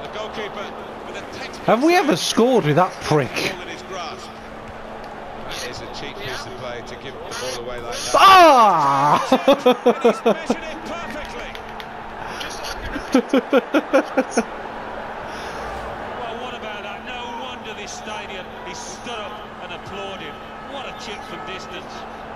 The goalkeeper with a textbook. Have we ever scored with that prick? That is a cheap piece of play to give the ball away like that. Ah! And he's measured it perfectly. Well, what about that? No wonder this stadium is stood up and applauded. What a chip from distance.